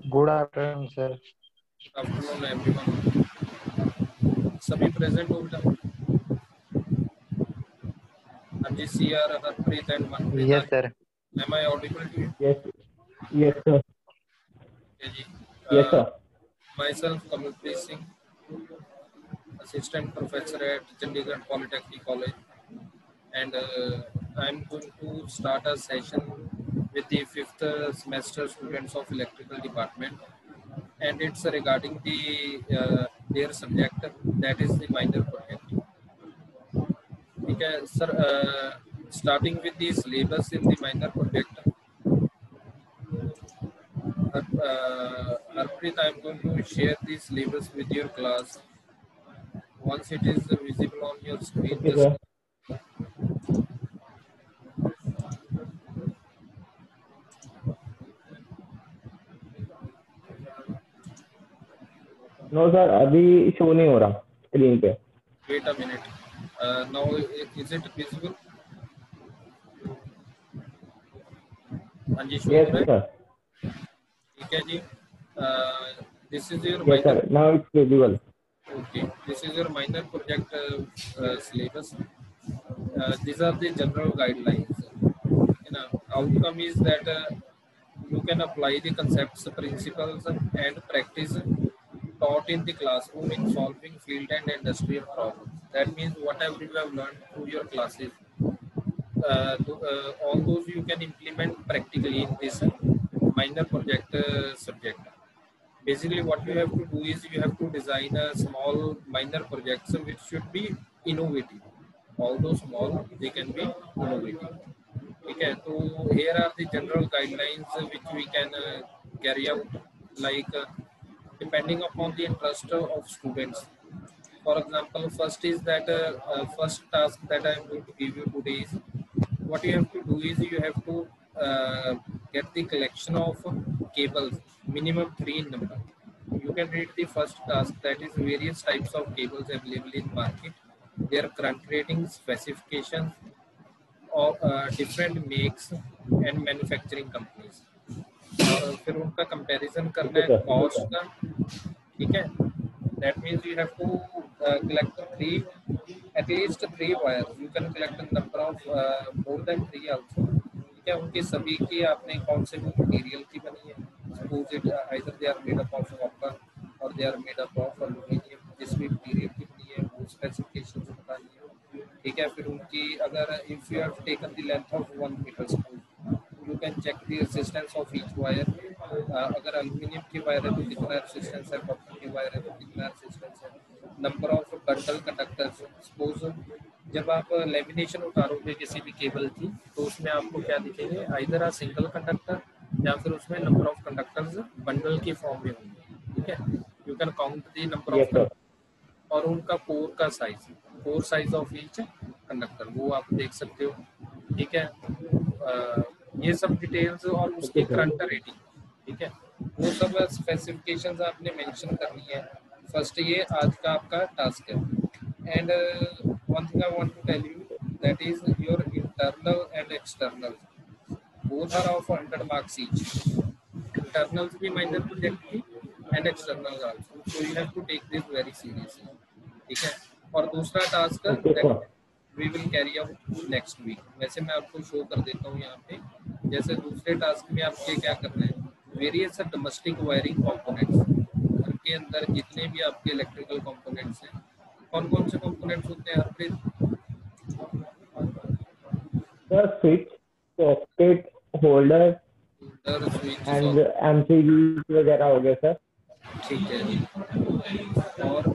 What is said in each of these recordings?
Good afternoon sir. Afternoon everyone. सभी present हो बेटा? हाँ जी, CR, Harpreet and Manpreet. Yes sir. Am I audible to you? Yes sir. Okay, जी। Yes sir. Myself Kamalpreet Singh, assistant professor at Chandigarh Polytechnic College, and I'm going to start a session with the 5th semester students of electrical department, and it's regarding their subject, that is the minor project. ठीक है sir, starting with the syllabus in the minor project. Harpreet, I'm going to share the syllabus with your class. Once it is visible on your screen, Okay, just sir. No sir, अभी show नहीं हो रहा screen पे। wait a minute. Now is it visible? हाँ जी, show हो Yes रहा है। sir. ठीक है जी। This is your Yes minor. sir. Now it's visible. Okay, this is your minor project syllabus. These are the general guidelines. Outcome is that you can apply the concepts, principles, and practice taught in the classroom in solving field and industrial problems. That means whatever you have learned through your classes, all those you can implement practically in this minor project subject. Basically, what you have to do is you have to design a small minor projects which should be innovative. Although small, they can be innovative. Okay, so here are the general guidelines which we can carry out, like depending upon the interest of students. For example, first is that first task that I am going to give you today is what you have to do is you have to get the collection of cables, minimum 3 in number. You can read the first task, that is various types of cables available in market, their current rating, specifications of different makes and manufacturing companies. और फिर उनका comparison करना है cost का। ठीक है, that means you have to collect at least 3 wires. You can collect a number of more than 3 also. ठीक है, उनकी सभी की आपने कौन से मटेरियल की बनी है, suppose it either they are made up of copper or they are made up of aluminium, जिस भी मटेरियल की बनी है वो स्पेसिफिकेशंस बतानी है। ठीक है, फिर उनकी अगर if you have taken the length of 1 meter, you can check the resistance of each wire. अगर aluminium की वायर है तो कितना रेजिस्टेंस है, कॉपर की वायर है तो कितना रेजिस्टेंस है, number of bundle conductors. Suppose जब आप लेमिनेशन उतारोगे किसी भी केबल की तो उसमें आपको क्या दिखेंगे, आइदर आ सिंगल कंडक्टर या फिर उसमें नंबर ऑफ कंडक्टर्स बंडल की फॉर्म में होंगे। ठीक है, you can count the number of और उनका core size of each conductor वो आप देख सकते हो। ठीक है, ये सब डिटेल्स और उसकी करंट रेटिंग, ठीक है, वो सब स्पेसिफिकेशंस आपने मेंशन करनी है। फर्स्ट ये आज का आपका टास्क है। And one thing I want to tell you that is your internal and external both are of 100 marks each. Internals भी माइनर प्रोजेक्ट की and external also, so you have to take this very seriously. ठीक है, और दूसरा task we will carry out next week. वैसे मैं आपको show कर देता हूँ यहाँ पे। जैसे दूसरे टास्क में आपके क्या करना है, वेरियस डोमेस्टिक वायरिंग कंपोनेंट्स, घर के अंदर जितने भी आपके इलेक्ट्रिकल कंपोनेंट्स हैं, कौन कौन से कंपोनेंट्स होते हैं Harpreet? Sir switch, socket, holder switch and MCB वगैरह हो गए सर। ठीक है जी, और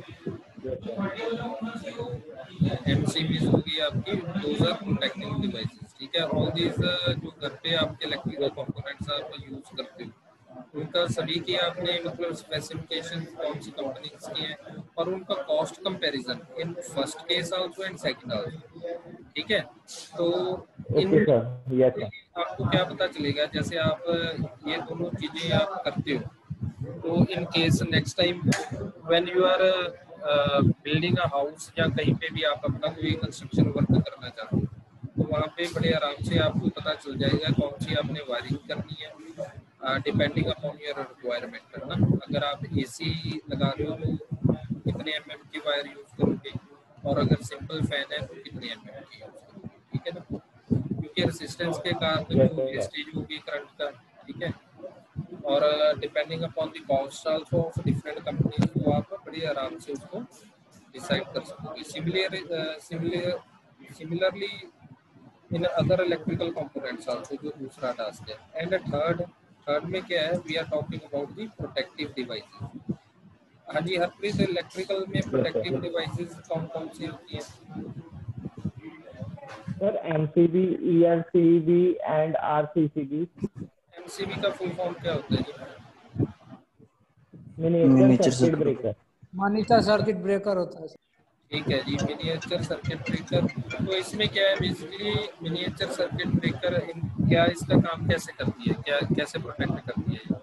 MCBs होगी आपकी, दोज आर प्रोटेक्टिंग डिवाइसेस। ठीक है, ऑल दीज जो घर पे आपके इलेक्ट्रिकल कंपोनेंट्स आप यूज करते हो उनका सभी की आपने मतलब स्पेसिफिकेशन कौन सी कंपनीज की है और उनका cost comparison in first case also and second also. ठीक है, तो इन आपको क्या पता चलेगा, जैसे आप ये दोनों चीजें आप करते हो तो in case next time when you are building a house या कहीं पे भी आप अपना कोई कंस्ट्रक्शन वर्क करना चाहते हो तो वहाँ पे बड़े आराम से आपको पता चल जाएगा कौन सी आपने वायरिंग करनी है, डिपेंडिंग अपॉन योर रिक्वायरमेंट है ना। अगर आप एसी लगा रहे हो तो कितने एमएम की वायर यूज करोगे, और अगर सिंपल फैन है तो कितने एमएम की यूज करोगे, ठीक है ना, क्योंकि रेजिस्टेंस के कारण Yes, जो sir. वेस्टेज होगी करंट का, ठीक है। और depending upon the cost also of different companies, तो आप बड़ी आराम से उसको डिसाइड कर सकोगे। Similarly in other electrical components also, जो दूसरा टास्क है। एंड थर्ड में क्या है, we are talking about the protective devices. हाँ जी हरप्रीत, इलेक्ट्रिकल में Yes, sir. प्रोटेक्टिव डिवाइसेस कौन कौन सी होती हैं? Sir, MCB, ERCB and RCCB, MCB का फुल फॉर्म क्या होता है जी? miniature miniature circuit circuit breaker. Monitor circuit breaker होता है। ठीक है जी, मिनिएचर सर्किट ब्रेकर। तो इसमें क्या है बेसिकली, मिनिएचर सर्किट ब्रेकर क्या इसका काम कैसे करती है, क्या कैसे प्रोटेक्ट करती है?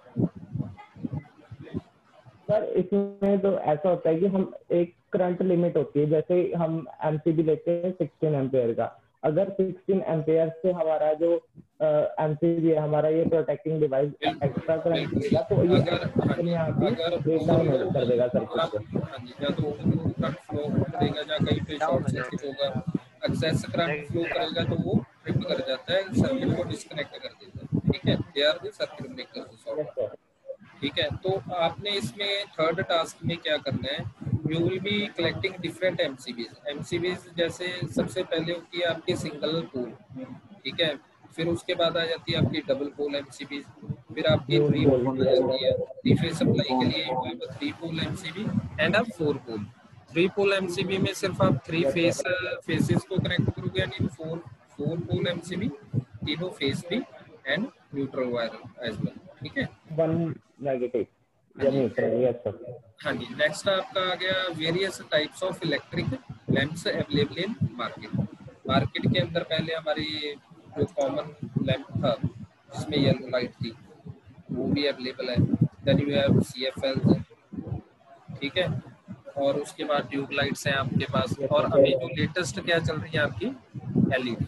सर इसमें तो ऐसा होता है कि हम एक करंट लिमिट होती है, जैसे हम एमसीबी लेते हैं 16 एम्पेयर का। अगर 16 एम्पेयर से हमारा जो एमसीबी है, हमारा ये प्रोटेक्टिंग डिवाइस एक्स्ट्रा करंट देगा, तो ये अपने आप ही ब्रेक डाउन कर देगा सर्किट को। हाँ जी, या तो करंट फ्लो करेगा, या कहीं पे शॉर्ट सर्किट होगा, एक्सेस करंट फ्लो करेगा तो वो ट्रिप कर जाता है, सर्किट को डिस्कनेक्ट कर देता है, ठीक है। They are the circuit breaker, ठीक है। तो आपने इसमें थर्ड टास्क में क्या करना है, you will be collecting different MCBs. जैसे सबसे पहले होती है आपकी सिंगल पोल, ठीक है, फिर उसके बाद आ जाती है आपकी डबल पोल एमसीबी, फिर आपकी थ्री पोल आ जाती है। थ्री फेज सप्लाई के लिए you have a three pole MCB and a four pole. Three pole MCB में सिर्फ आप थ्री फेसेस को कनेक्ट करोगे, यानी फोर पोल एमसीबी, तीनों फेस भी and neutral wire as well, ठीक है। वन नेगेटिव या न्यूट्रल, यस सर। हाँ जी, नेक्स्ट आपका आ गया various types of electric lamps available in market. Market के अंदर पहले हमारी जो कॉमन लैंप था जिसमें येलो लाइट थी, वो भी अवेलेबल है। देन यू हैव CFL, ठीक है, और उसके बाद ट्यूब लाइट्स हैं आपके पास, और अभी जो लेटेस्ट क्या चल रही है आपकी LED,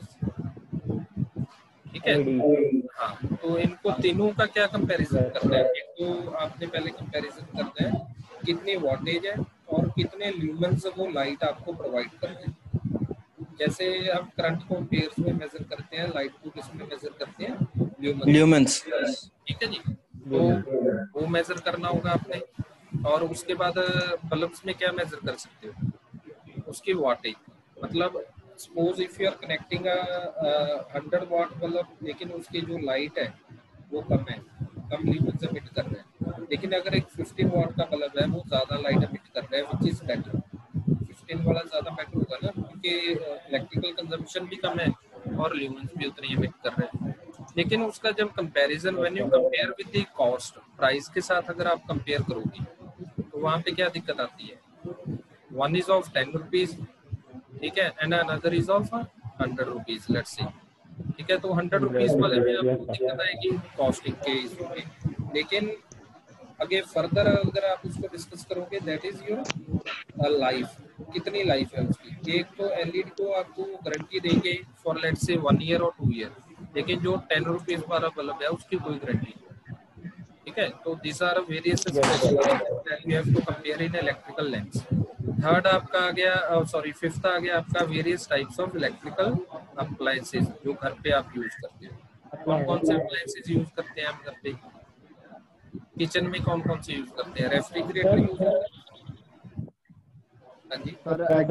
ठीक है। हाँ, तो इनको तीनों का क्या कंपैरिजन करना है? एक तो आपने पहले कंपैरिजन करना है कितनी वॉटेज है और कितने ल्यूमेंस वो लाइट आपको प्रोवाइड कर रहे हैं। जैसे हम करंट को एम्पेयर्स में मेजर करते हैं, लाइट को किस में मेजर करते हैं? ल्यूमेंस। ठीक है जी, तो वो मेजर करना होगा आपने। और उसके बाद बल्ब्स में क्या मेजर कर सकते हो? उसकी वॉटेज, मतलब suppose if you are connecting 100 watt bulb, लेकिन उसकी जो लाइट है वो कम है, कम ल्यूमेंस एमिट कर रहा है। लेकिन अगर एक 15 वाट का बल्ब है, वो ज्यादा लाइट एमिट कर रहा है, व्हिच इज बेटर? 15 वाला ज्यादा बेटर होगा ना, क्योंकि इलेक्ट्रिकल कंजम्पशन भी कम है और ल्यूमेंस भी उतनी एमिट कर रहे हैं। लेकिन उसका जब comparison, when you compare with the cost, price के साथ अगर आप कंपेयर करोगे तो वहाँ पे क्या दिक्कत आती है? वन इज ऑफ 10 रुपीज, ठीक है, and another is of 100 rupees, let's say, ठीक है। तो 100 रुपीज वाले में आपको दिक्कत आएगी कॉस्टिंग के इशू में। लेकिन आगे फर्दर अगर आप उसको डिस्कस करोगे, दैट इज योर लाइफ, कितनी लाइफ है उसकी। एक तो LED को आपको गारंटी देंगे फॉर लेट्स से 1 ईयर और 2 ईयर, लेकिन जो 10 रुपीज वाला बल्ब है उसकी कोई गारंटी नहीं, ठीक है। तो this are various that you have to compare in electrical lamps. Third आपका आ गया, सॉरी फिफ्थ आ गया आपका various types of electrical appliances, जो घर पे आप यूज करते हो। कौन कौन से अप्लायंसेस यूज करते हैं हम घर पे? किचन में कौन कौन से यूज करते हैं? रेफ्रिजरेटर यूज करते हैं, हाँ जी,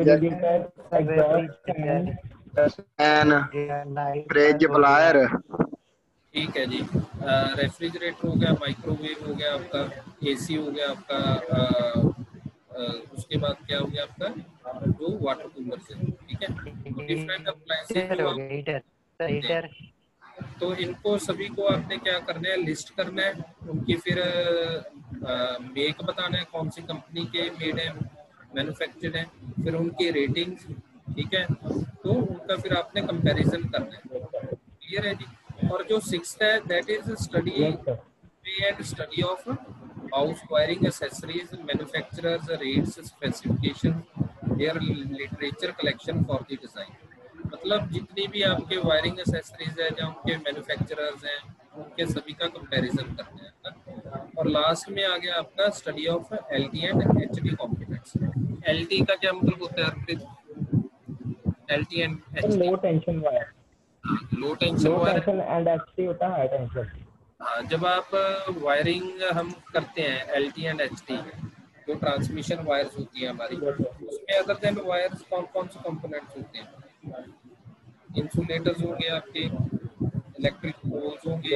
फ्रिज, ब्लायर, ठीक है जी। रेफ्रिजरेटर हो गया, माइक्रोवेव हो गया आपका, AC हो गया आपका, उसके बाद क्या हो गया आपका जो वाटर कूलर से, ठीक है। तो डिफरेंट अप्लायंसेस, तो इनको सभी को आपने क्या करना है, लिस्ट करना है, उनकी फिर मेक बताना है, कौन सी कंपनी के मेड है, मैन्युफैक्चर्ड है, फिर उनकी रेटिंग्स, ठीक है। तो उनका फिर आपने कंपैरिजन करना है, क्लियर है जी। और जो सिक्स्थ है, that is study and study of house wiring accessories, manufacturers rates, specification, their literature collection for the design. मतलब जितनी भी आपके वायरिंग एक्सेसरीज है, या उनके मैन्युफैक्चरर्स हैं, उनके सभी का कंपैरिजन करते हैं। और लास्ट में आ गया आपका study of LT and HD components. LT का क्या मतलब होता है Harpreet? LT and HD, low tension wire, low tension wire. And HT होता है हाई टेंशन। हाँ, जब आप वायरिंग हम करते हैं एलटी एंड एचटी, जो ट्रांसमिशन वायर्स होती है हमारी, उसमें अदर देन वायर्स कौन कौन से कंपोनेंट्स होते हैं? इंसुलेटर्स होंगे आपके, इलेक्ट्रिक पोल्स होंगे,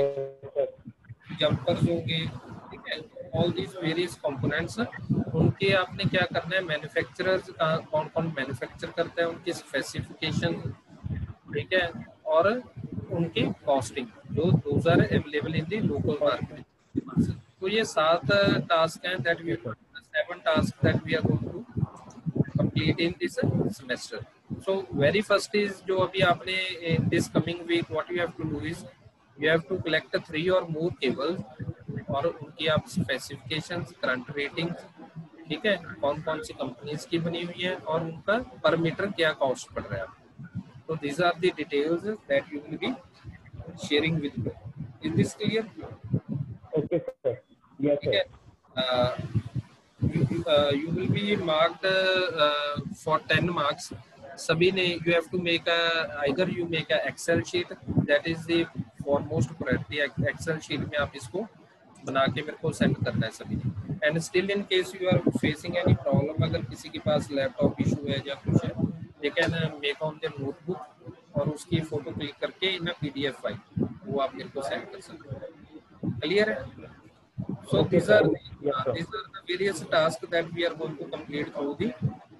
जंपर्स होंगे, ठीक है। ऑल दीज वेरियस कंपोनेंट्स, उनके आपने क्या करना है, मैन्युफैक्चरर्स कौन कौन मैन्युफैक्चर करता है, उनकी स्पेसिफिकेशन, ठीक है, और उनकी कॉस्टिंग, जो those are available in the local market. तो ये 7 टास्क हैं that we 7 task that we are going to complete in this semester. So very first is जो अभी आपने in this coming week what you have to do is you have to collect 3 or more cables और उनकी आप specifications, current ratings, ठीक है, कौन कौन सी कंपनीज की बनी हुई है और उनका पर मीटर क्या कॉस्ट पड़ रहा है। तो these are the details that you will be sharing with me. Is this clear? Okay sir. Yes ठीक sir. है। You will be marked for 10 marks. सभी ने you have to make a either you make a Excel sheet, that is the foremost priority। Excel sheet में आप इसको बना के मेरे को सेंड करना है सभी ने। And still in case you are facing any problem, अगर किसी के पास लैपटॉप इशू है या कुछ है, they can make on their notebook और उसकी फोटो क्लिक करके इन PDF फाइल वो आप मेरे को सेंड कर सकते हो। क्लियर है? So Okay, these are yes, sir. these are the various tasks that we are going to complete through the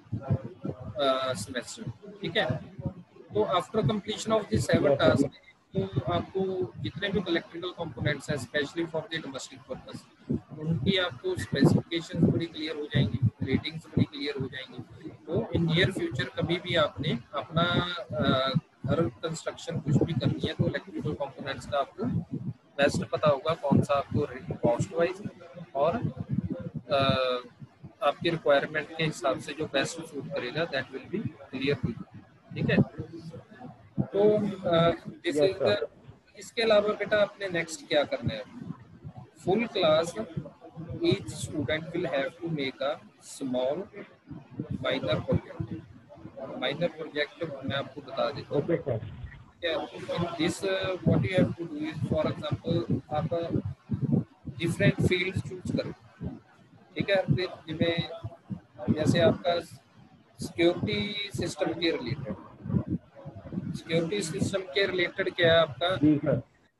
semester, ठीक है। तो after completion of the 7 task, तो आपको जितने भी इलेक्ट्रिकल कंपोनेंट्स हैं specially for the domestic purpose, उनकी आपको स्पेसिफिकेशंस बड़ी क्लियर हो जाएंगी, रेटिंग्स बड़ी क्लियर हो जाएंगी। तो इन नियर फ्यूचर कभी भी आपने अपना घर कंस्ट्रक्शन कुछ भी करनी है तो इलेक्ट्रिकल कंपोनेंट्स का आपको बेस्ट पता होगा कौन सा आपको कॉस्ट वाइज और आपकी रिक्वायरमेंट के हिसाब से जो बेस्ट सूट करेगा, that will be clear to you, ठीक है। तो दिस इज द, इसके अलावा बेटा आपने नेक्स्ट क्या करना है, full class each student will have to make a small minor project. Minor project मैं आपको बता देता हूँ। Okay sir. In this what you have to do is, for example आप different fields choose करो, ठीक है। फिर जिसमें जैसे आपका सिक्योरिटी सिस्टम के रिलेटेड, सिक्योरिटी सिस्टम के रिलेटेड क्या है आपका, जी sir.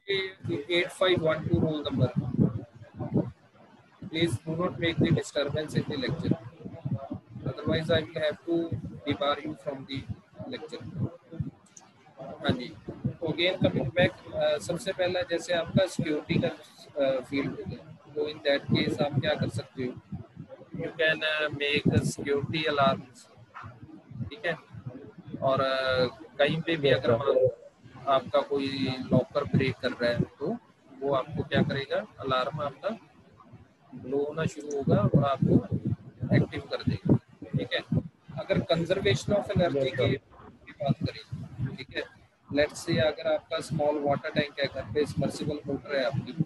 8512 roll number, please do not make the disturbance in the lecture, otherwise I will have to debar you from the lecture। हाँ जी, तो अगेन कमिंग बैक, सबसे पहला जैसे आपका सिक्योरिटी का फील्ड हो गया, तो इन दैट केस आप क्या कर सकते हो, you can make security alarms, ठीक है। और कहीं पे भी अगर आपका कोई लॉकर ब्रेक कर रहा है तो वो आपको क्या करेगा, अलार्म आपका ब्लो होना शुरू होगा और आपको एक्टिव कर देगा, ठीक है। अगर कंजर्वेशन ऑफ एनर्जी की बात करें, ठीक है, लेट्स से अगर आपका स्मॉल वाटर टैंक है घर पे, सबमर्सिबल मोटर है आपकी,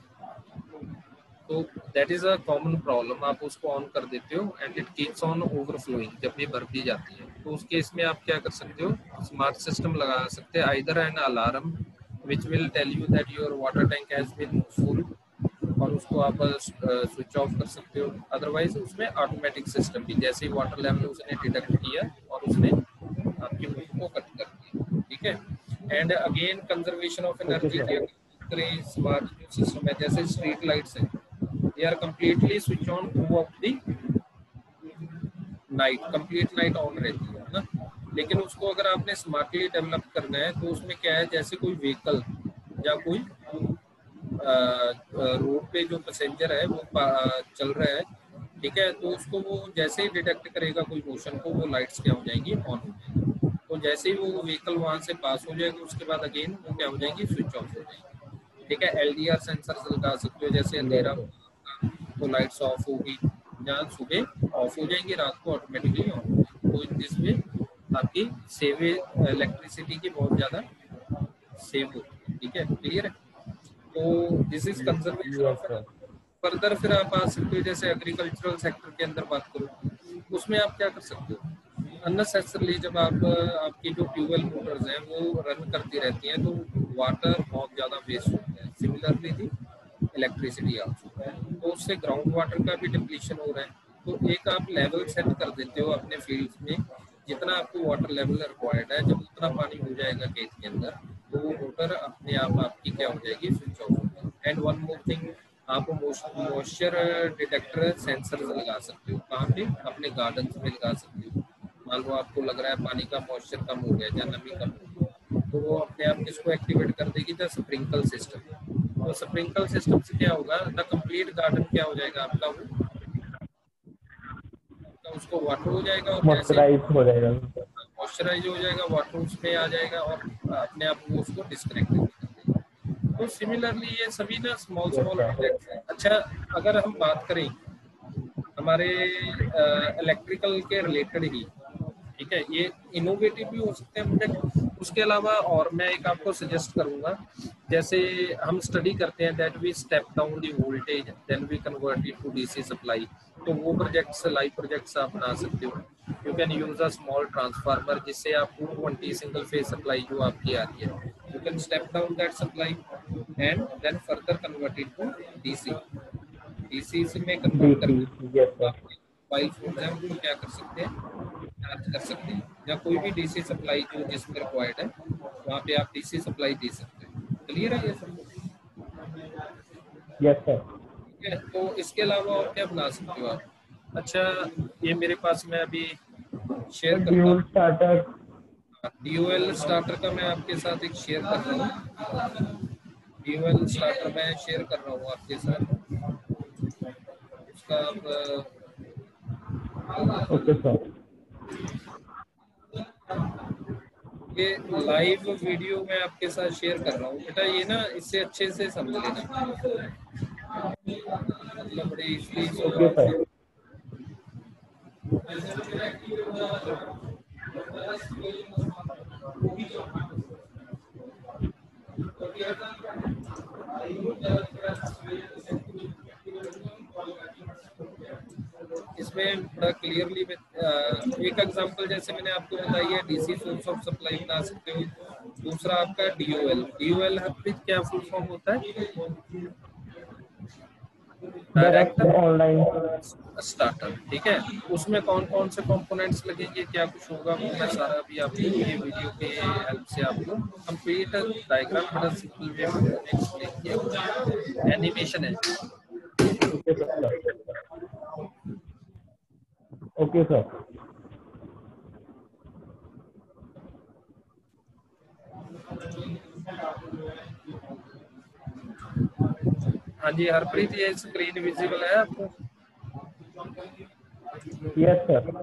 तो that is a common problem, आप उसको ऑन कर देते हो and it keeps on overflowing, जब ये भर दी जाती है तो उस केस में आप क्या कर सकते हो, स्मार्ट सिस्टम लगा सकते हैं, either an alarm which will tell you that your water tank has been full और उसको आप स्विच ऑफ कर सकते हो, अदरवाइज उसमें ऑटोमेटिक सिस्टम भी, जैसे ही वाटर लेवल उसने डिटेक्ट किया और उसने आपकी मोटर को कट कर दिया, ठीक है। And again conservation of energy करें, स्मार्ट सिस्टम है जैसे स्ट्रीट लाइट्स है, they are completely switch on throughout the night, complete night on रहती है ना। लेकिन उसको अगर आपने स्मार्टली डेवलप करना है तो उसमें क्या है, जैसे कोई व्हीकल या कोई रोड पे जो पैसेंजर है वो चल रहा है, ठीक है, तो उसको वो जैसे ही डिटेक्ट करेगा कोई मोशन को, वो लाइट्स क्या हो जाएंगी, ऑन हो जाएंगी। तो जैसे ही वो व्हीकल वहां से पास हो जाएगा उसके बाद अगेन वो क्या हो जाएंगी, स्विच ऑफ हो जाएंगी, ठीक है। LDR सेंसर लगा सकते हो, जैसे अंधेरा तो लाइट्स ऑफ होगी, जहाँ सुबह ऑफ हो जाएंगी, रात को ऑटोमेटिकली ऑन हो जाएंगी। तो इन दिस वे आपकी सेव इलेक्ट्रिसिटी की बहुत ज़्यादा सेव होती है, ठीक है, क्लियर है। तो this is conservation Yes, of. sir. Further फिर आप आ सकते हो, जैसे एग्रीकल्चरल सेक्टर के अंदर बात करो, उसमें आप क्या कर सकते हो, अननेसेसरली जब आप आपकी जो ट्यूबवेल मोटर्स हैं वो रन करती रहती हैं तो वाटर बहुत ज़्यादा वेस्ट होता है। सिमिलरली दी इलेक्ट्रिसिटी आल्सो, तो उससे ग्राउंड वाटर का भी डिप्लीशन हो रहा है। तो एक आप लेवल सेट कर देते हो अपने फील्ड में, जितना आपको वाटर लेवल रिक्वायर्ड है, जब उतना पानी हो जाएगा खेत के अंदर तो वो मोटर अपने आप आपकी क्या हो जाएगी, स्विच ऑफ हो जाएगी। एंड वन मोर थिंग, आप मॉइस्चर डिटेक्टर सेंसर लगा सकते हो। कहाँ पे? अपने गार्डन में लगा सकते हो। मान लो आपको लग रहा है पानी का मॉइस्चर कम हो गया या नमी कम हो गई, तो वो अपने आप किसको एक्टिवेट कर देगी, द स्प्रिंकल सिस्टम। तो स्प्रिंकल सिस्टम से क्या होगा, द कंप्लीट गार्डन क्या हो जाएगा आपका, वो उसको वाटर हो जाएगा और जैसे Moisturize हो जाएगा। मॉइस्चराइज हो जाएगा, वाटर उसमें आ जाएगा और अपने आप वो उसको डिस्कनेक्ट कर देगा। तो सिमिलरली ये सभी ना small Yes, small sir. Projects हैं। अच्छा, अगर हम बात करें हमारे इलेक्ट्रिकल के रिलेटेड ही, ठीक है, ये इनोवेटिव भी हो सकते हैं प्रोजेक्ट। उसके अलावा और मैं एक आपको सजेस्ट करूंगा, जैसे हम स्टडी करते हैं that we step down the voltage then we convert it to DC supply, तो वो प्रोजेक्ट्स लाइव प्रोजेक्ट्स आप बना सकते हो। You can use a small transformer जिससे आप 220 सिंगल फेज सप्लाई जो आपकी आ रही है, you can step down that supply and then further convert it to DC. DC में कन्वर्ट DC. करके Yes, sir. मोबाइल फोन है उनको क्या कर सकते हैं, चार्ज कर सकते हैं, या कोई भी डीसी सप्लाई जो जिसमें रिक्वायर्ड है वहाँ पे आप डीसी सप्लाई दे सकते हैं। क्लियर है ये सब? Yes, sir. ठीक है, तो इसके अलावा और क्या बना सकते हो आप? अच्छा, ये मेरे पास मैं अभी शेयर करता Dual हूँ, starter. DOL स्टार्टर का मैं आपके साथ एक शेयर कर रहा हूँ। DOL स्टार्टर मैं शेयर कर रहा हूँ आपके साथ, उसका आप Okay, sir. ये लाइव वीडियो मैं आपके साथ शेयर कर रहा हूँ बेटा, ये ना इससे अच्छे से समझ लेना, मतलब बड़े इजली Okay, sir. इसमें बड़ा क्लियरली एक एग्जांपल जैसे मैंने आपको बताई है, डीसी सोर्स ऑफ सप्लाई बना सकते हो। दूसरा आपका DOL। DOL हरप्रीत क्या फुल फॉर्म होता है? Direct direct online. स्टार्टर। ठीक है, उसमें कौन कौन से कंपोनेंट्स लगेंगे, क्या कुछ होगा, वो मैं सारा अभी आपको ये वीडियो के हेल्प से आपको कंप्लीट डायग्राम बड़ा सिंपल वे में एक्सप्लेन किया। एनिमेशन है। Okay, sir. Okay, sir. हाँ जी हरप्रीत, ये स्क्रीन विजिबल है आपको? Yes, sir.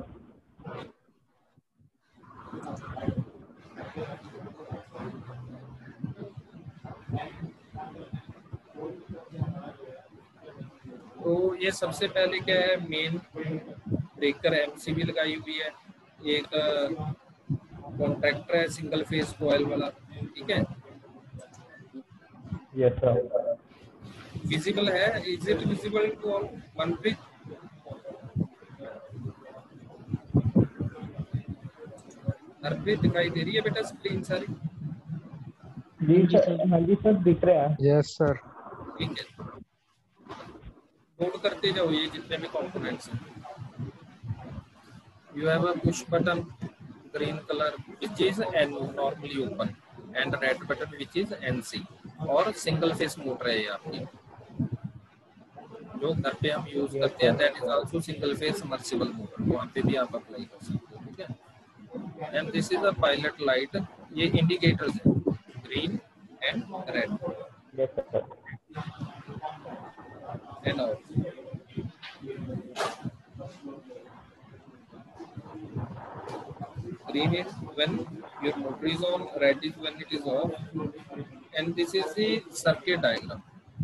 तो ये सबसे पहले क्या है, मेन ब्रेकर एमसीबी लगाई हुई है, एक कॉन्ट्रैक्टर है सिंगल फेज कॉइल वाला। ठीक है, Yes, sir. विजिबल है? Is it visible to all? Manpreet, Harpreet दिखाई दे रही है बेटा स्क्रीन सारी? जी सर, हाँ जी सर, दिख रहा है। Yes sir. ठीक है, नोट करते जाओ ये जितने भी कंपोनेंट्स हैं। You have a push button, green color, which is N normally open, and red button which is NC, और सिंगल फेस मोटर है ये आपकी, जो घर पे हम यूज करते हैं, that is also single phase submersible motor, वहाँ पे भी आप अप्लाई कर सकते हो। ठीक है, and this is a pilot light, ये इंडिकेटर्स हैं green and red Yes, sir. And out. Green is when your motor is on, red is when it is off, and this is the circuit diagram.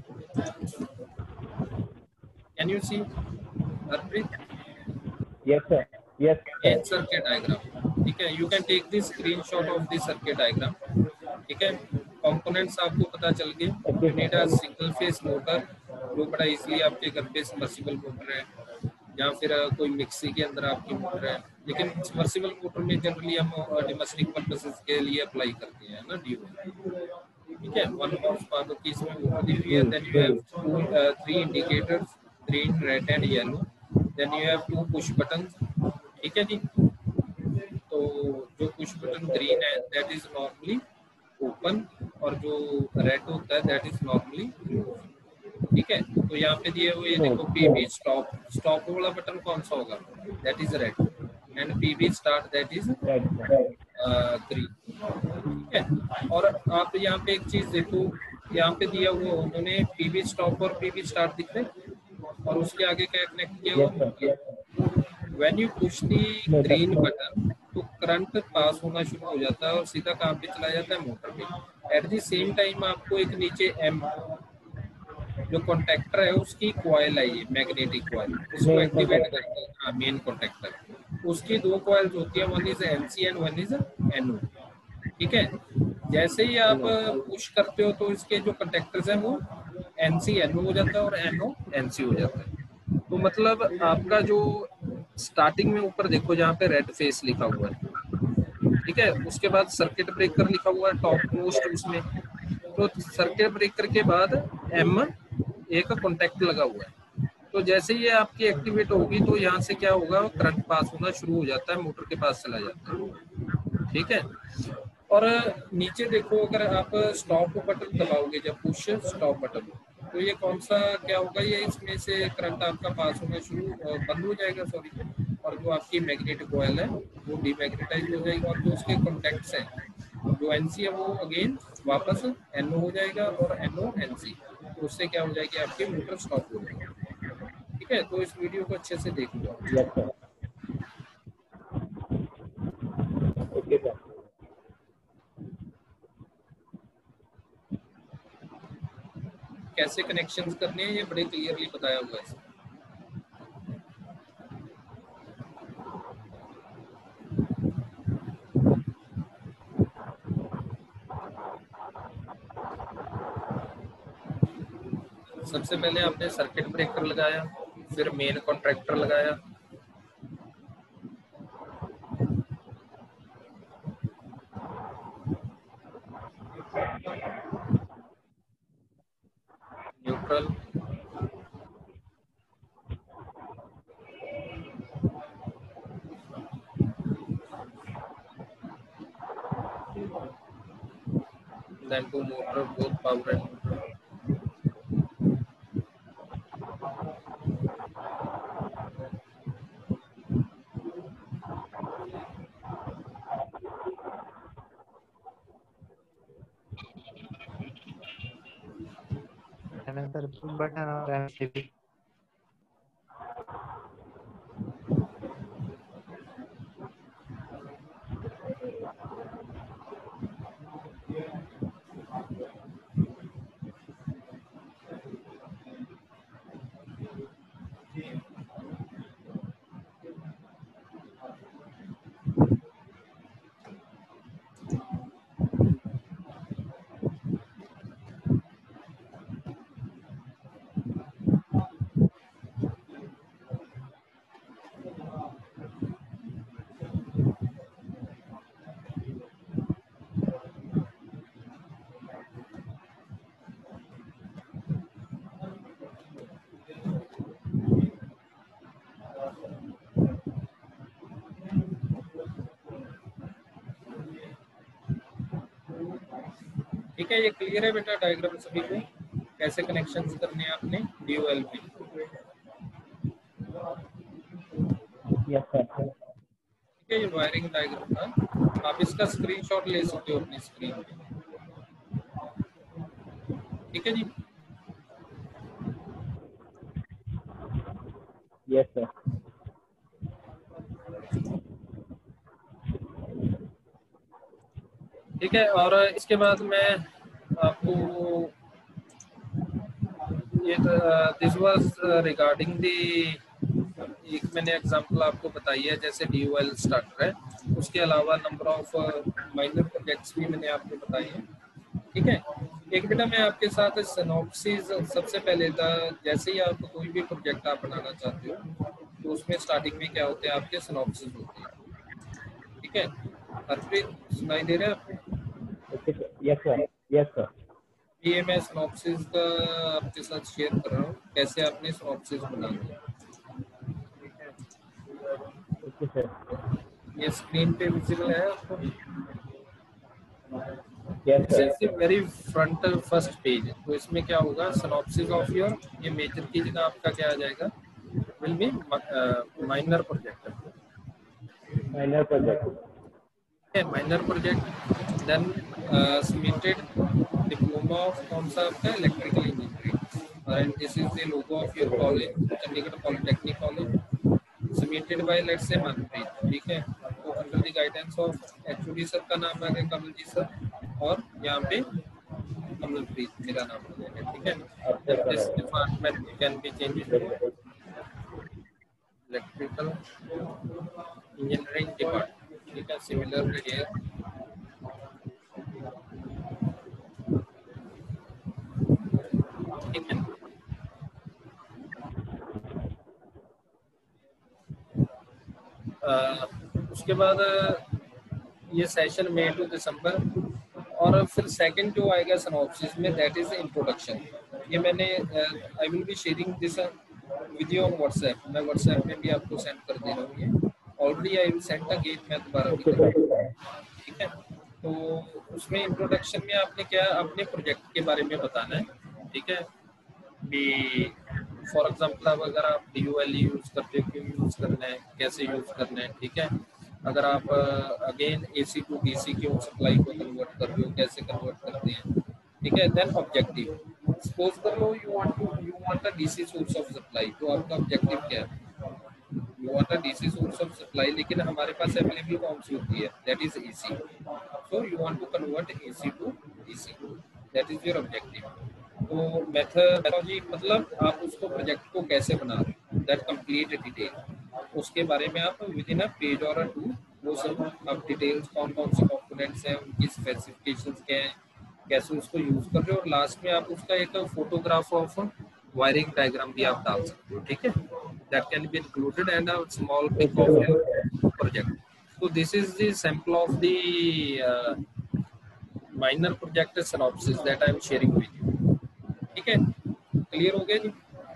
Can you see, Harpreet? Yes, sir. Yes, sir. And circuit diagram. ठीक है, you can take the screenshot of the circuit diagram. ठीक है, components आपको पता चल गए। You need a single phase motor, जो बड़ा इजीली आपके घर पे सबमर्सिबल मोटर है, या फिर कोई मिक्सी के अंदर आपकी मोटर है। लेकिन सबमर्सिबल मोटर में जनरली हम डोमेस्टिक पर्पसेस के लिए अप्लाई करते हैं ना ड्यूल, ठीक है। 1 हॉर्स पावर की इसमें मोटर दी हुई है। Then you have 3 indicators, green, red and yellow. Then you have 2 push button, ठीक है जी। तो जो पुश बटन ग्रीन है दैट इज नॉर्मली ओपन, और जो रेड होता है दैट इज नॉर्मली क्लोज, ठीक है। तो यहाँ पे दिए हुए देखो पीबी स्टॉप, स्टॉप वाला बटन कौन सा होगा, that is red, and PB start that is green, ठीक है। और आप यहाँ पे एक चीज देखो, यहाँ पे दिया हुआ उन्होंने पीबी स्टॉप और पीबी स्टार्ट दिख रहे, और उसके आगे क्या कनेक्ट किया हुआ, when you push the green button तो करंट पास होना शुरू हो जाता है और सीधा कहाँ पे चला जाता है, मोटर पे। एट द सेम टाइम आपको एक नीचे एम जो कॉन्टेक्टर है उसकी कॉइल है, ये मैग्नेटिक कॉइल, उसको एक्टिवेट करता है। हाँ, मेन कॉन्टेक्टर, उसकी 2 कॉइल्स होती है, one is NC and one is NO, ठीक है। जैसे ही आप पुश करते हो तो इसके जो कंडक्टर्स हैं वो एनसी एनओ हो जाता है और एनओ एनसी हो जाता है। तो मतलब आपका जो स्टार्टिंग में ऊपर देखो जहाँ पे रेड फेस लिखा हुआ है, ठीक है, उसके बाद सर्किट ब्रेकर लिखा हुआ है टॉप मोस्ट उसमें। तो सर्किट ब्रेकर के बाद एम एक कॉन्टैक्ट लगा हुआ है। तो जैसे ही आपकी एक्टिवेट होगी तो यहाँ से क्या होगा, करंट पास होना शुरू हो जाता है, मोटर के पास चला जाता है, ठीक है। और नीचे देखो, अगर आप स्टॉप बटन दबाओगे जब पुश स्टॉप बटन, तो ये कौन सा क्या होगा, ये इसमें से करंट आपका पास होना शुरू बंद हो जाएगा, सॉरी, और जो आपकी मैग्नेटिक कॉइल है वो डीमैग्नेटाइज हो जाएगी, और जो उसके कॉन्टैक्ट्स हैं जो एनसी है वो अगेन वापस एनओ हो जाएगा और एनओ एनसी, तो उससे क्या हो जाएगी, आपकी मोटर स्टॉप हो जाएगी, ठीक है। तो इस वीडियो को अच्छे से देख लो। Okay sir. कैसे कनेक्शंस करने हैं ये बड़े क्लियरली बताया हुआ है। सबसे पहले आपने सर्किट ब्रेकर लगाया, फिर मेन कॉन्ट्रैक्टर लगाया, neutral, then to motor, both power and motor, another button or MCB. ठीक है। ये क्लियर है बेटा डायग्राम सभी को, कैसे कनेक्शंस करने हैं आपने डीओएल में। Yes sir. ठीक है, ये वायरिंग डायग्राम था, आप इसका स्क्रीनशॉट ले सकते हो अपनी स्क्रीन पे, ठीक है जी। Yes sir. ठीक है, और इसके बाद मैं आपको ये दिस वाज रिगार्डिंग दी, एक मैंने एग्जांपल आपको बताई है जैसे डीओएल स्टार्टर है, उसके अलावा नंबर ऑफ माइनर प्रोजेक्ट्स भी मैंने आपको बताए हैं। ठीक है। एक बेटा मैं आपके साथ सिनॉप्सिस सबसे पहले था, जैसे ही आप कोई भी प्रोजेक्ट आप बनाना चाहते हो तो उसमें स्टार्टिंग में क्या होते हैं, आपके सिनॉप्सिस होते हैं। ठीक है, हरप्रीत सुनाई दे रहा है आपको? Okay sir, yes sir, yes sir. ये मैं सिनॉप्सिस का आपके साथ शेयर कर रहा हूँ, कैसे आपने सिनॉप्सिस बनाना है। ठीक है, ओके सर, ये स्क्रीन पे विजिबल है आपको? Yes this sir. Is the very front first page. तो इसमें क्या होगा, सिनॉप्सिस ऑफ योर, ये मेजर की जगह आपका क्या आ जाएगा, will be minor project. Minor project. Minor project, then submitted diploma of कौन सा आपका, electrical engineering, and this is the logo of your college, Chandigarh polytechnic college, submitted by let's say Manpreet. ठीक है, तो under the guidance of HOD sir का नाम है कमल जी sir, और यहाँ पे कमलप्रीत मेरा नाम हो जाएगा। ठीक है, this department can be changed to electrical engineering department. ठीक है, सिमिलरली हियर ठीक है। उसके बाद ये सेशन मई टू दिसंबर, और फिर सेकंड जो आएगा सिनॉप्सिस में, दैट इज इंट्रोडक्शन। ये मैंने I will be sharing this with you on WhatsApp, मैं व्हाट्सएप में भी आपको सेंड कर दे रहा हूँ। ये already I will send again, मैं दोबारा भी करूँगा। ठीक है, तो उसमें इंट्रोडक्शन में आपने क्या, अपने प्रोजेक्ट के बारे में बताना है। ठीक है, भी फॉर एग्जांपल अब अगर आप DUL यूज करते हो, क्यों यूज करना है, कैसे यूज करना है। ठीक है, अगर आप अगेन AC टू DC क्यों सप्लाई को कन्वर्ट कर रहे हो, कैसे कन्वर्ट करते हैं। ठीक है, देन ऑब्जेक्टिव, सपोज कर लो you want a DC source of supply, तो आपका ऑब्जेक्टिव क्या है, you want a DC source of supply, लेकिन हमारे पास अवेलेबल कौन सी होती है, that is AC, so you want to convert AC to DC, that is your objective. तो मेथोडोलॉजी मतलब आप उसको प्रोजेक्ट को कैसे बना रहे हो, दैट कंप्लीट डिटेल, उसके बारे में आप विद इन अ पेज और 2 वो सब आप डिटेल्स, कौन कौन से कंपोनेंट्स हैं, उनकी स्पेसिफिकेशंस क्या हैं, कैसे उसको यूज कर रहे हो, और लास्ट में आप उसका एक फोटोग्राफ ऑफ वायरिंग डायग्राम भी आप डाल सकते हो। ठीक है, that can be included and a small pic of your project. So this is the sample of the minor project synopsis that I am sharing with you. ठीक है, clear हो गया जी?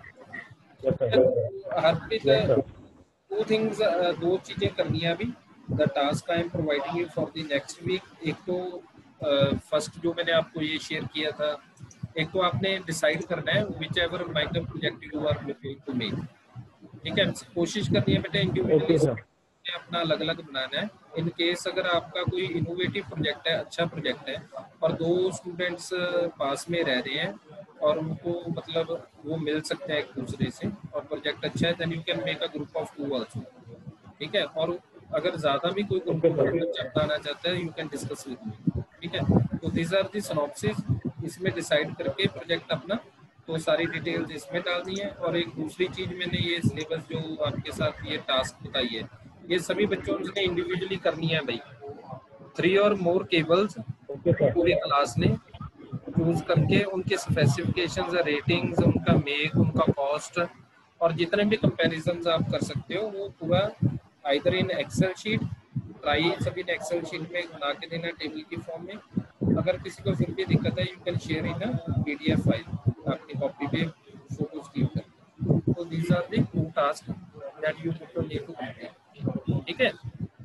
हरप्रीत, दो थिंग्स, दो चीजें करनी है अभी। The task I am providing you for the next week, एक तो फर्स्ट जो मैंने आपको ये शेयर किया था, एक तो आपने डिसाइड करना है whichever minor project you are going to make. ठीक है, कोशिश करनी है बेटा इंडिविजुअली अपना अलग अलग बनाना है। इन केस अगर आपका कोई इनोवेटिव प्रोजेक्ट है, अच्छा प्रोजेक्ट है, और 2 स्टूडेंट्स पास में रह रहे हैं और उनको मतलब वो मिल सकते हैं एक दूसरे से, और प्रोजेक्ट अच्छा है, then you can make a group of 2 also. ठीक है, और अगर ज्यादा भी कोई ग्रुप बनाना चाहता है, you can discuss with me. ठीक है, तो दिस आर दी सिनॉप्सिस, इसमें डिसाइड करके प्रोजेक्ट अपना तो सारी डिटेल्स इसमें डालनी है। और एक दूसरी चीज, मैंने ये सिलेबस जो आपके साथ ये टास्क बताई है, ये सभी बच्चों ने इंडिविजुअली करनी है भाई। 3 और मोर केबल्स पूरी क्लास ने चूज करके उनके स्पेसिफिकेशंस, रेटिंग्स, उनका मेक, उनका कॉस्ट, और जितने भी कंपैरिजंस आप कर सकते हो वो पूरा either in Excel sheet, try सभी ने एक्सेल शीट में बना के देना टेबल की फॉर्म में। अगर किसी को फिर भी दिक्कत है, you can share in PDF file, अपनी कॉपी पे फोटोज क्लिक कर। तो these are the 2 task that you need to complete. ठीक है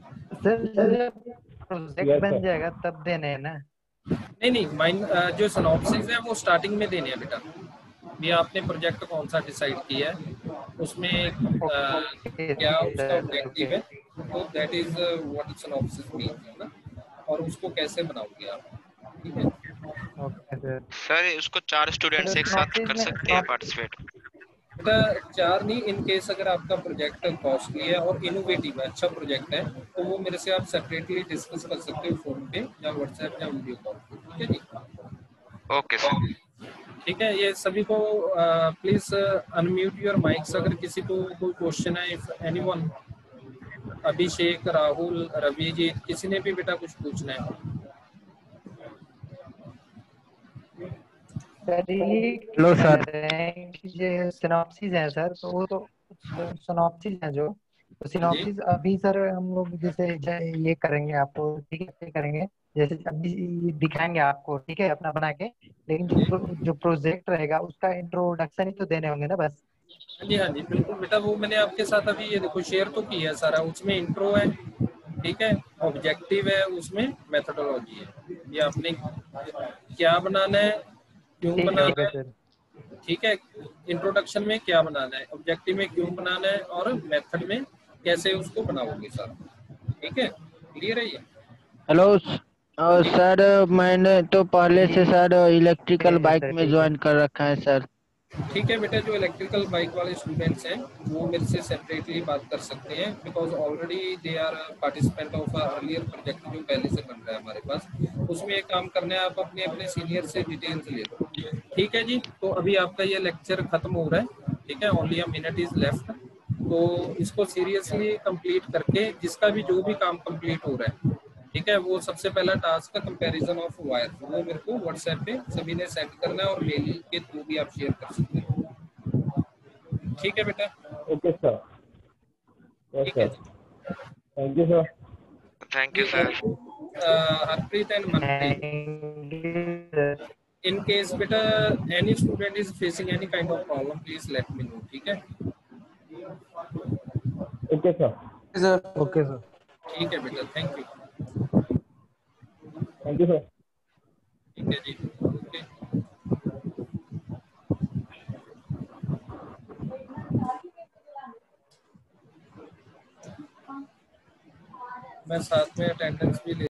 सर, प्रोजेक्ट बन जाएगा तब देने हैं ना? नहीं, जो सिनॉप्सिस है वो स्टार्टिंग में देने हैं बेटा। भी आपने प्रोजेक्ट कौन सा डिसाइड किया है, उसमें क्या उसका ऑब्जेक्टिव है, तो that is what synopsis means है ना, और उसको कैसे बनाओगे आप। ठीक है, ओके सर। सर उसको 4 स्टूडेंट्स एक साथ कर सकते हैं पार्टिसिपेट? बेटा 4 नहीं, इन केस अगर आपका प्रोजेक्ट कॉस्टली है और इनोवेटिव है, अच्छा प्रोजेक्ट है, तो वो मेरे से आप सेपरेटली डिस्कस कर सकते हो फोन पे या व्हाट्सएप या वीडियो कॉल। ठीक है जी, ओके सर। ठीक है, ये सभी को प्लीज अनम्यूट योर माइक्स अगर किसी को कोई क्वेश्चन है, इफ एनीवन। अभिषेक, राहुल, रवि जी, किसी ने भी बेटा कुछ पूछना है? सर ये लो कह सर। रहे हैं कि जो सिनॉप्सिस है सर, तो वो तो सिनॉप्सिस है जो, तो जी सिनॉप्सिस अभी सर हम लोग जैसे ये करेंगे आपको, ठीक है, ये करेंगे जैसे अभी ये दिखाएंगे आपको, ठीक है, अपना बना के, लेकिन जो जी जो प्रोजेक्ट रहेगा उसका इंट्रोडक्शन ही तो देने होंगे ना बस। हाँ जी बिल्कुल बेटा, वो मैंने आपके साथ अभी ये देखो शेयर तो किया है सारा, उसमें इंट्रो है, ठीक है, ऑब्जेक्टिव है, उसमें मेथोडोलॉजी है, ये आपने क्या बनाना है, क्यों ठीक बनाना है है, सर। ठीक है, इंट्रोडक्शन में क्या बनाना है, ऑब्जेक्टिव में क्यों बनाना है, और मेथड में कैसे उसको बनाओगे सर, ठीक है, क्लियर है ये? हेलो जी सर, मैंने तो पहले से ठीक सर इलेक्ट्रिकल है बाइक सर, में ठीक है। ज्वाइन कर रखा है सर। ठीक है बेटा, जो इलेक्ट्रिकल बाइक वाले स्टूडेंट्स हैं वो मेरे से सेपरेटली बात कर सकते हैं, because already they are participant of earlier project जो पहले से बन रहा है हमारे पास, उसमें एक काम करना है, आप अपने अपने सीनियर से डिटेल्स ले लो, ठीक है जी। तो अभी आपका ये लेक्चर खत्म हो रहा है, ठीक है, only a minute is left, तो इसको सीरियसली कंप्लीट करके जिसका भी जो भी काम कंप्लीट हो रहा है, ठीक है, वो सबसे पहला टास्क का कंपैरिजन ऑफ वायर, वो मेरे को व्हाट्सएप पे सभी ने सेंड करना है, और मेल के थ्रू भी आप शेयर कर सकते हैं, ठीक है बेटा? Okay sir. यस ठीक है सर। जी। Thank you sir. Thank you, sir. Harpreet and Manpreet, thank you sir. in case beta any student is facing any kind of problem, please let me know, ठीक है? Okay sir. Sir okay sir. ठीक है बेटा, thank you. Thank you sir. ठीक है जी, okay. मैं साथ में अटेंडेंस भी ले